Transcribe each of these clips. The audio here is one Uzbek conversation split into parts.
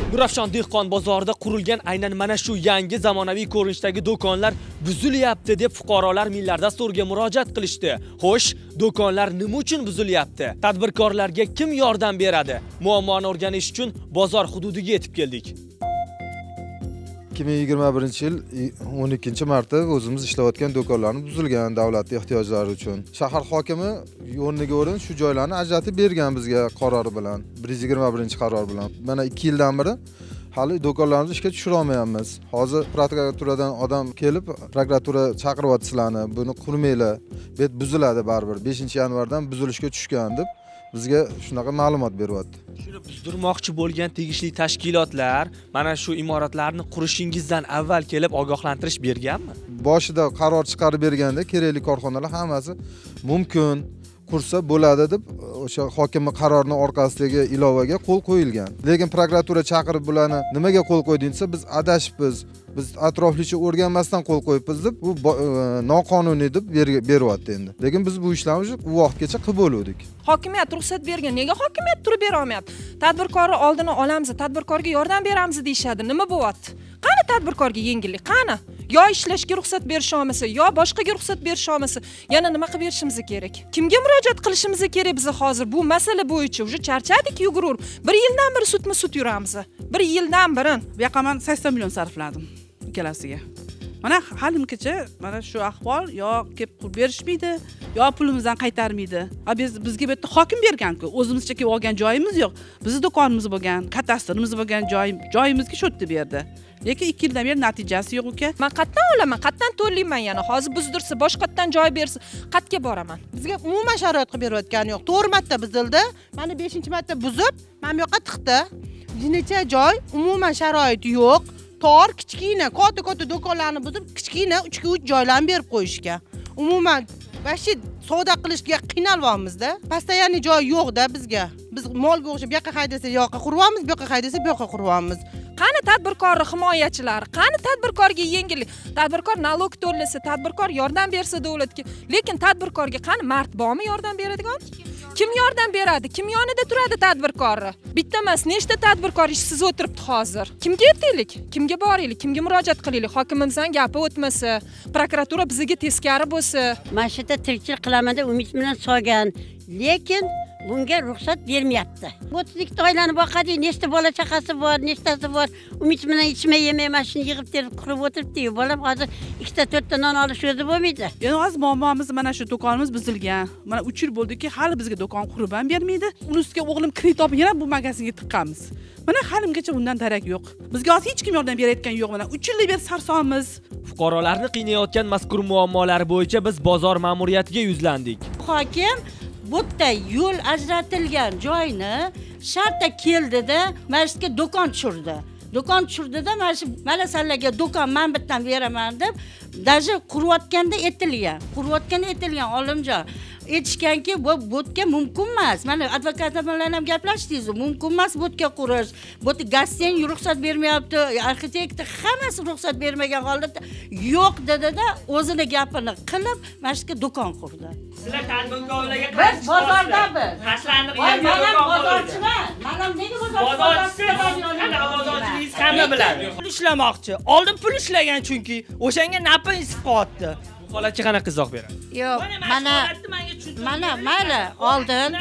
Nurafshon dehqon bozorida qurilgan aynan mana shu yangi zamonaviy ko'rinishdagi do'konlar buzilyapti deb fuqarolar Millat dasturga murojaat qilishdi. Xo'sh, do'konlar nima uchun buzilyapti? Tadbirkorlarga kim yordam beradi? Muammoni o'rganish uchun bozor hududiga yetib keldik. 2021-yil 12-marta o'zimiz ishlayotgan do'konlarimiz buzilgan davlat ehtiyojlari uchun. Shahar hokimi o'rniga o'rin shu joylarni ajratib bergan bizga qarori bilan, 121-qaror bilan. Mana 2 yildan beri hali do'konlarimizni ishga tushira olmayapmiz. Hozir prokuraturadan odam kelib, prokuratura chaqiryapti sizlarni, buni qurmanglar, bet buziladi baribir. 5-yanvardan buzilishga tushgan deb bizga shunaqa ma'lumot beryapti. Shuni buzdirmoqchi bo'lgan tegishli tashkilotlar mana shu imoratlarni qurishingizdan avval kelib ogohlantirish berganmi? Boshida qaror chiqarib berganda kerakli korxonalar hammasi mumkin qursa bo'ladi deb o'sha hokimning qarorining orqasidagi ilovaga qo'l qo'yilgan. Lekin prokuratura chaqirib bularni nimaga qo'l qo'ydingiz desa, biz adashibmiz. Biz atroflicha o'rganmasdan qo'l qo'yibmiz deb, bu noqonuniy deb beryapti endi. Lekin biz bu ishlarni u vaqtgacha qilib bo'ldik. Hokimiyat ruxsat bergan. Nega hokimiyat turib bera olmayapti? Tadbirkorni oldini olamiz, tadbirkorga yordam beramiz deyshadi. Nima bo'lyapti? Qani tadbirkorga yengillik? Qani? Yo ishlashga ruxsat berish olmasa, yo boshqaga ruxsat berish olmasa, yana nima qilib berishimiz kerak? Kimga murojaat qilishimiz kerak biz hozir bu masala bo'yicha? Uje charchadik yugurur. 1 yildan beri sut yuramiz. 1 yildan beri. Bu yoqqa men 80 million sarfladim ikkalasiga. Mana halimgacha mana shu ahvol yo kelib qurib berishmaydi, yo pulimizdan qaytarmaydi. Bizga bu yerda hokim bergan-ku, o'zimizcha kelib olgan joyimiz yo'q. Bizning do'konimiz bo'lgan, katastrimiz bo'lgan joyimizga shotdi berdi. Lekin 2 yildan beri natijasi yo'q uka. Men qatdan olaman, qatdan to'layman yana. Hozir buzdirsa, boshqatdan joy bersa, qatga boraman. Bizga umuman sharoit qilib berayotgani yo'q. 4 marta buzildi. Mana 5-marta buzib, men bu yoqqa tiqdi. Necha joy umuman sharoit yo'q. Tor, kichkina, katta do'konlarni buzib, kichkina 3-3 joylarni berib qo'yishga. Umuman vashi savdo qilishga qiynalyapmiz-da. Постоянный joy yo'q-da bizga. Biz molga o'xshab bu yoqqa haydasa, bu yoqqa quryapmiz, bu yoqqa haydasa, bu yoqqa quryapmiz. Qani tadbirkor himoyachilari, qani tadbirkorga yengillik? Tadbirkor nalog to'lasa, tadbirkor yordam bersa davlatga. Lekin tadbirkorga qani mard bormi yordam beradigan? Kim yordam beradi? Kim yonida turadi tadbirkorni? Bitta emas, nechta tadbirkor ishsiz o'tiribdi hozir. Kimga aytaylik? Kimga boraylik? Kimga murojaat qilaylik? Hokimimizdan gapi o'tmasa, prokuratura bizga teskari bo'lsa. Mana shu yerda tirikchilik qilaman deb umid bilan solgan, lekin bunga ruxsat bermayapti. 32 oilani boqadi, nechta bola chaqasi bor, nechtasi bor. Umid bilan ichmay yemay mashina yig'ib terib qurib o'tiribdi-yu. Bolam hozir 2-4 ta non olish o'zi bo'lmaydi. Endi hozir muammomiz mana shu do'konimiz buzilgan. Mana 3 yil bo'ldiki, hali bizga do'kon qurib ham bermaydi. Uni ustiga o'g'lim kredit olib yana bu magazinga tiqqanmiz. Mana halimgacha undan darak yo'q. Bizga hozir hech kim yordam berayotgan yo'q. Mana 3 yildan beri sarsonmiz. Fuqarolarni qiynayotgan mazkur muammolari bo'yicha biz bozor ma'muriyatiga yuzlandik. Hokim bu yerda yo'l ajratilgan joyni shartta keldida mana shu yerga do'kon tushirdi. Do'kon tushirdi-da, mana sizlarga do'kon men bittan beraman deb, даже qurayotganda aytilgan olimjon. Aytishganki, bu bo'tga mumkin emas. Mana advokatlar bilan ham gaplashdingiz, mumkin emas bo'tga qurish. Bo'tga gazsen ruxsat bermayapti, arxitekt hammasi ruxsat bermagan holda yo'q dedi-da, o'zini gapini qilib, mana shu do'kon qurdi. Sizlar tadbirkorlarga biz bozordamiz. Tashlandiq yerga do'kon bozorchiman. Mana nega bozorchisingiz hamma biladi. Pul ishlamoqchi. Oldin pul ishlagan chunki o'shanga napi isib qoldi. Holatga qanaqa izoh beradi? Yo'q, mana mayli, oldin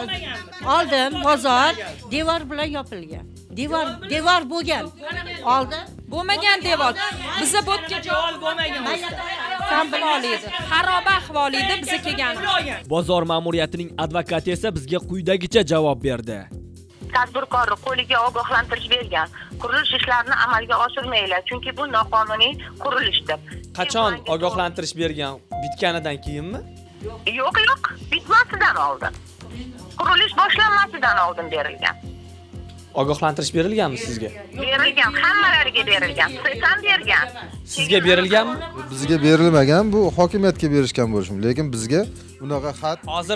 bozor devor bilan yopilgan. Devor bo'lgan. Oldin bo'lmagan devor. Bizda bo'tga joy bo'lmagan. Sam biloladi. Xarob ahvol edi bizga kelgan. Bozor ma'muriyatining advokati esa bizga quyidagicha javob berdi. Tadbirkorni qo'liga ogohlantirish bergan. Qurilish ishlarini amalga oshirmanglar, chunki bu noqonuniy qurilishdir. Qachon ogohlantirish bergan? Bitganidan keyinmi? Yo'q, bitmasidan oldin. Qurilish boshlanmasidan oldin berilgan. Ogohlantirish berilganmi sizga? Berilgan, hammalariga berilgan. Siz ham bergan. Sizga berilganmi? Bizga berilmagan, bu hokimiyatga berishgan bo'lishim. Lekin bizga unaqa xat. Hozir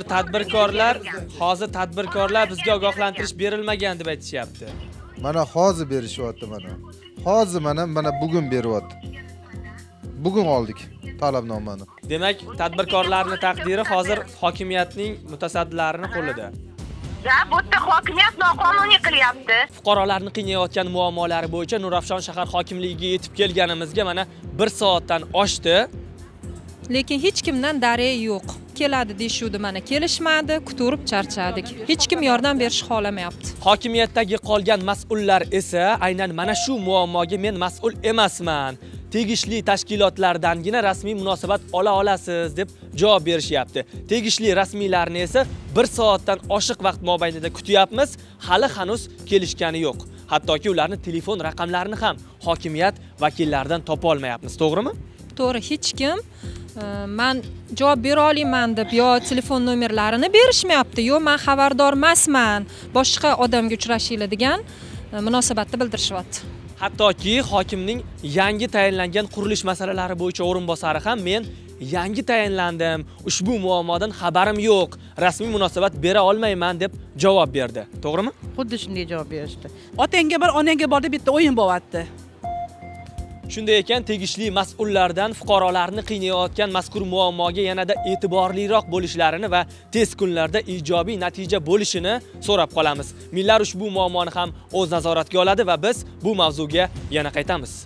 tadbirkorlar bizga ogohlantirish berilmagan deb aytishyapti. Mana hozir berishyapti mana. Hozir mana bugun beryapti. Bugun oldik talabnomani. Demak, tadbirkorlarning taqdiri hozir hokimiyatning mutasaddilarini qo'lida. Bu yerda hokimiyat noqonuniy qilyapti. Fuqarolarni qiynayotgan muammolari bo'yicha Nurafshon shahar hokimligiga yetib kelganimizga mana 1 soatdan oshdi. Lekin hech kimdan darak yo'q. Keladi deyshuvdi, mana kelishmadi, kutib charchadik. Hech kim yordam berishni xohlamayapti. Hokimiyatdagi qolgan mas'ullar esa aynan mana shu muammoga men mas'ul emasman, tegishli tashkilotlardangina rasmiy munosabat ola olasiz deb javob berishyapti. Tegishli rasmiylarni esa 1 soatdan oshiq vaqt mobaynida kutyapmiz, hali hanuz kelishgani yo'q. Hattoki ularning telefon raqamlarini ham hokimiyat vakillaridan topa olmayapmiz, to'g'rimi? To'g'ri, hech kim men javob bera olmayman deb yo telefon nomerlarini berishmayapti, yo men xabardor emasman, boshqa odamga uchrashinglar degan munosabatni bildirishyapti. Hattoki hokimning yangi tayinlangan qurilish masalalari bo'yicha o'rinbosari ham men yangi tayinlandim, ushbu muammodan xabarim yo'q, rasmiy munosabat bera olmayman deb javob berdi. To'g'rimi? Xuddi shunday javob berishdi. Otangga bir, onangga bor deb bitta o'yin bo'lyapti. Shunday ekan, tegishli mas'ullardan fuqarolarni qiynayotgan mazkur muammoga yanada e'tiborliroq bo'lishlarini va tez kunlarda ijobiy natija bo'lishini so'rab qolamiz. Millar ushbu muammoni ham o'z nazoratiga oladi va biz bu mavzuga yana qaytamiz.